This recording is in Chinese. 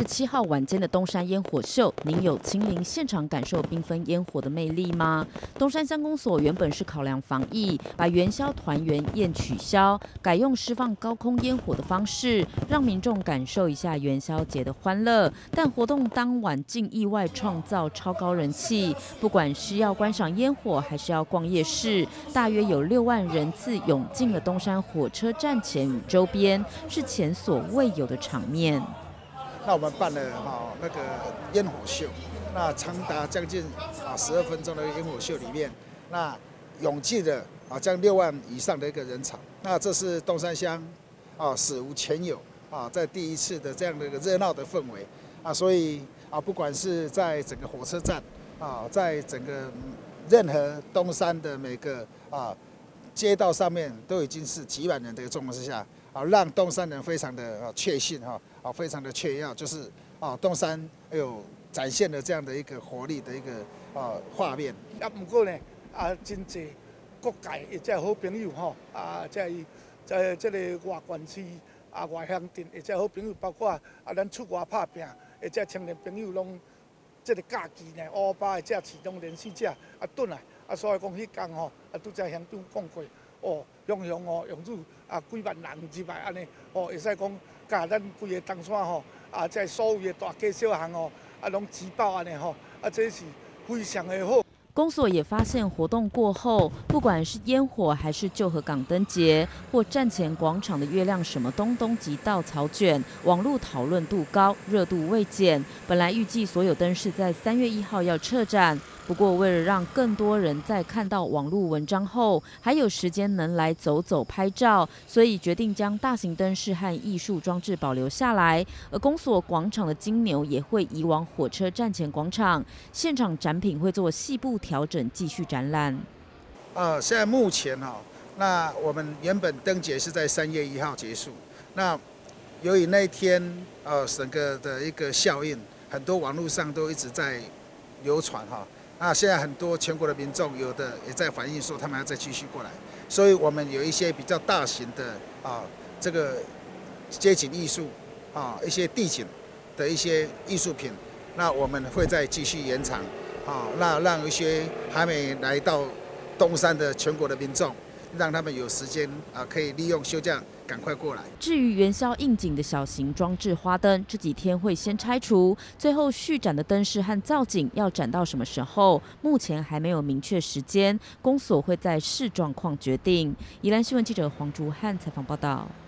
27号晚间的东山烟火秀，您有亲临现场感受缤纷烟火的魅力吗？东山乡公所原本是考量防疫，把元宵团圆宴取消，改用释放高空烟火的方式，让民众感受一下元宵节的欢乐。但活动当晚竟意外创造超高人气，不管是要观赏烟火，还是要逛夜市，大约有6万人次涌进了东山火车站前与周边，是前所未有的场面。 那我们办了那个烟火秀，那长达将近12分钟的烟火秀里面，那涌进了将6万以上的一个人潮。那这是东山乡史无前有在第一次的这样的一个热闹的氛围所以不管是在整个火车站在整个任何东山的每个街道上面都已经是几万人的一个状况之下让东山人非常的确信非常的确要，就是东山有展现了这样的一个活力的一个画面。 不过呢真济各界的这好朋友在这个外县市外乡镇的这好朋友，包括咱出外打拼的这青年朋友，拢这个假期呢，200的这启动连续者转来所以讲迄天拄则乡长讲过雄雄用入几万人入来安尼会使讲甲咱规个东山这所有的大街小巷拢挤爆安尼这是非常的好。 公所也发现，活动过后，不管是烟火还是旧河港灯节，或站前广场的月亮什么东东及稻草卷，网络讨论度高，热度未减。本来预计所有灯饰在3月1号要撤展，不过为了让更多人在看到网络文章后，还有时间能来走走拍照，所以决定将大型灯饰和艺术装置保留下来。而公所广场的金牛也会移往火车站前广场，现场展品会做细部调整，继续展览。 现在目前那我们原本灯节是在3月1号结束，那由于那一天整个的一个效应，很多网络上都一直在流传那现在很多全国的民众有的也在反映说他们要再继续过来，所以我们有一些比较大型的这个街景艺术一些地景的一些艺术品，那我们会再继续延长那让一些还没来到东山的全国的民众，让他们有时间可以利用休假赶快过来。 至于元宵应景的小型装置花灯，这几天会先拆除，最后续展的灯饰和造景要展到什么时候，目前还没有明确时间，公所会在视状况决定。宜兰新闻记者黄竹汉采访报道。